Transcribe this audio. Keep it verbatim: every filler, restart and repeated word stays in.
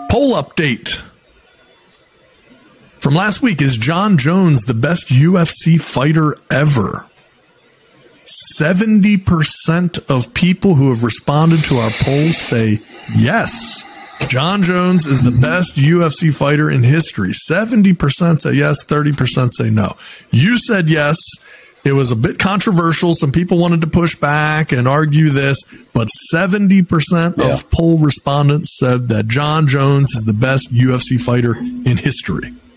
Poll update from last week. Is Jon Jones the best U F C fighter ever? seventy percent of people who have responded to our poll say yes. Jon Jones is the best U F C fighter in history. seventy percent say yes, thirty percent say no. You said yes. It was a bit controversial. Some people wanted to push back and argue this, but seventy percent yeah. of poll respondents said that Jon Jones is the best U F C fighter in history.